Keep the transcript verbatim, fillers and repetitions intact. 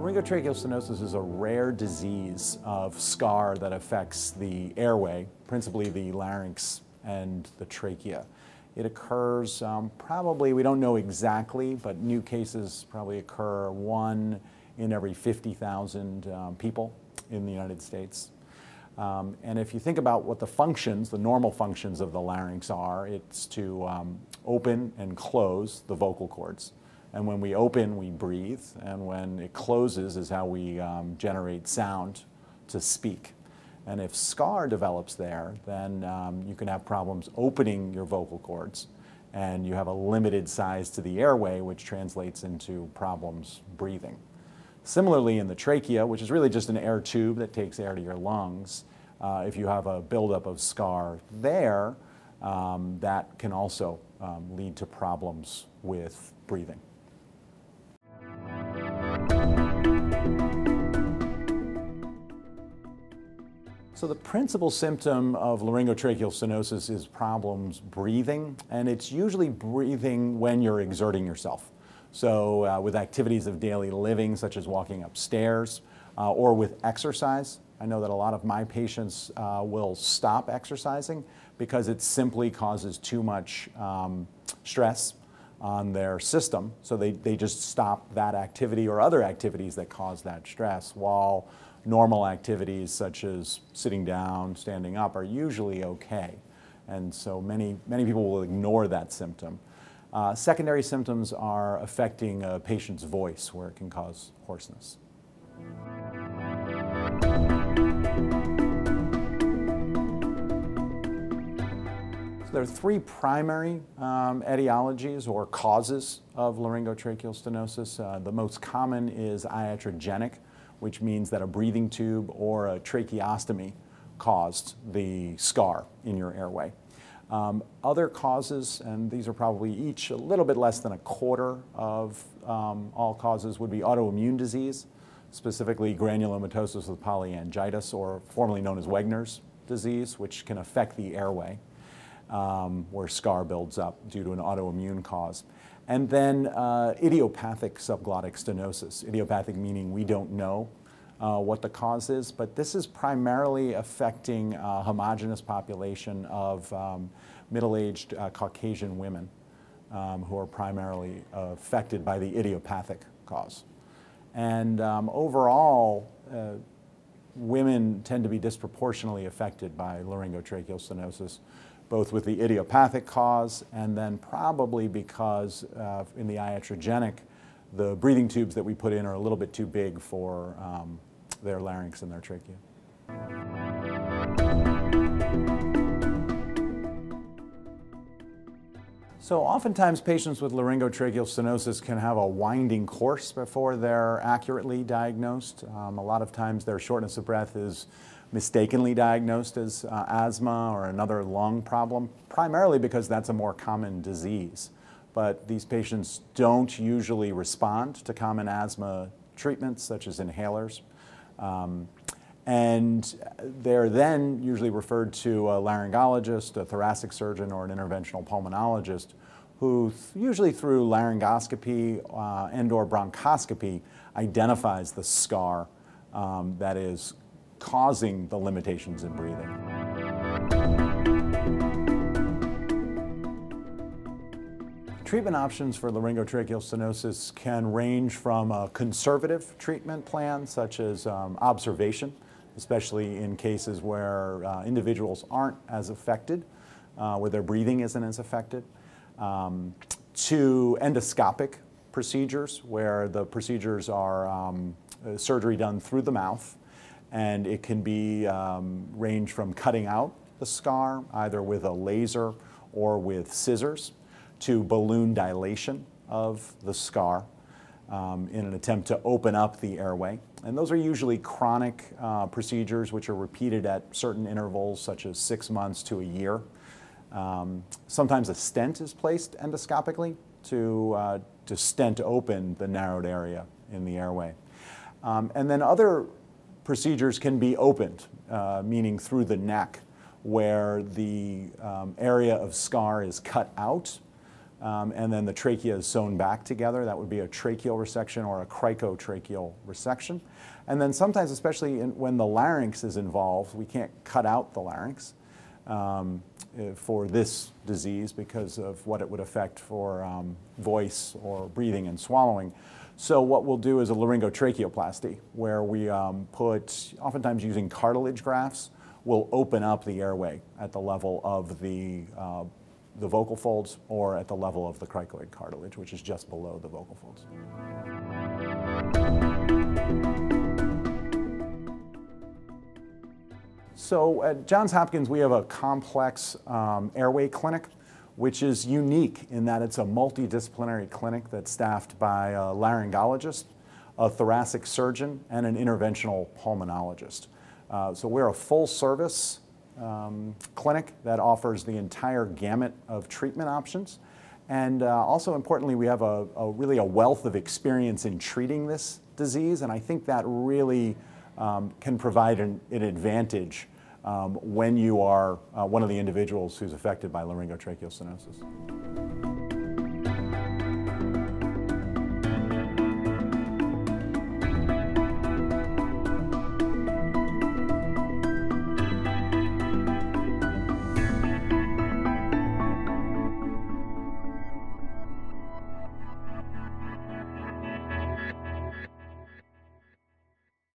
Laryngotracheal stenosis is a rare disease of scar that affects the airway, principally the larynx and the trachea. It occurs um, probably, we don't know exactly, but new cases probably occur one in every fifty thousand um, people in the United States. Um, and if you think about what the functions, the normal functions of the larynx are, it's to um, open and close the vocal cords. And when we open, we breathe, and when it closes is how we um, generate sound to speak. And if scar develops there, then um, you can have problems opening your vocal cords, and you have a limited size to the airway, which translates into problems breathing. Similarly, in the trachea, which is really just an air tube that takes air to your lungs, uh, if you have a buildup of scar there, um, that can also um, lead to problems with breathing. So the principal symptom of laryngotracheal stenosis is problems breathing, and it's usually breathing when you're exerting yourself. So uh, with activities of daily living, such as walking upstairs, uh, or with exercise. I know that a lot of my patients uh, will stop exercising because it simply causes too much um, stress on their system, so they, they just stop that activity or other activities that cause that stress, while normal activities such as sitting down, standing up are usually okay. And so many, many people will ignore that symptom. Uh, secondary symptoms are affecting a patient's voice, where it can cause hoarseness. So there are three primary um, etiologies or causes of laryngotracheal stenosis. Uh, the most common is iatrogenic, which means that a breathing tube or a tracheostomy caused the scar in your airway. Um, other causes, and these are probably each a little bit less than a quarter of um, all causes, would be autoimmune disease, specifically granulomatosis with polyangiitis, or formerly known as Wegener's disease, which can affect the airway, um, where scar builds up due to an autoimmune cause. And then uh, idiopathic subglottic stenosis. Idiopathic meaning we don't know uh, what the cause is, but this is primarily affecting a homogeneous population of um, middle-aged uh, Caucasian women um, who are primarily uh, affected by the idiopathic cause. And um, overall, uh, women tend to be disproportionately affected by laryngotracheal stenosis, both with the idiopathic cause and then probably because uh, in the iatrogenic, the breathing tubes that we put in are a little bit too big for um, their larynx and their trachea. So oftentimes patients with laryngotracheal stenosis can have a winding course before they're accurately diagnosed. Um, a lot of times their shortness of breath is mistakenly diagnosed as uh, asthma or another lung problem, primarily because that's a more common disease. But these patients don't usually respond to common asthma treatments, such as inhalers. Um, and they're then usually referred to a laryngologist, a thoracic surgeon, or an interventional pulmonologist, who usually through laryngoscopy uh, and or bronchoscopy identifies the scar um, that is causing the limitations in breathing. Treatment options for laryngotracheal stenosis can range from a conservative treatment plan, such as um, observation, especially in cases where uh, individuals aren't as affected, uh, where their breathing isn't as affected, um, to endoscopic procedures, where the procedures are um, surgery done through the mouth. And it can be um, range from cutting out the scar, either with a laser or with scissors, to balloon dilation of the scar um, in an attempt to open up the airway. And those are usually chronic uh, procedures which are repeated at certain intervals, such as six months to a year. Um, sometimes a stent is placed endoscopically to, uh, to stent open the narrowed area in the airway. Um, and then other procedures can be opened, uh, meaning through the neck, where the um, area of scar is cut out Um, and then the trachea is sewn back together. That would be a tracheal resection or a cricotracheal resection. And then sometimes, especially in, when the larynx is involved, we can't cut out the larynx um, for this disease because of what it would affect for um, voice or breathing and swallowing. So what we'll do is a laryngotracheoplasty, where we um, put, oftentimes using cartilage grafts, we'll open up the airway at the level of the uh, the vocal folds or at the level of the cricoid cartilage, which is just below the vocal folds. So at Johns Hopkins, we have a complex um, airway clinic, which is unique in that it's a multidisciplinary clinic that's staffed by a laryngologist, a thoracic surgeon, and an interventional pulmonologist. Uh, so we're a full-service Um, clinic that offers the entire gamut of treatment options. And uh, also importantly, we have a, a really a wealth of experience in treating this disease, and I think that really um, can provide an, an advantage um, when you are uh, one of the individuals who's affected by laryngotracheal stenosis.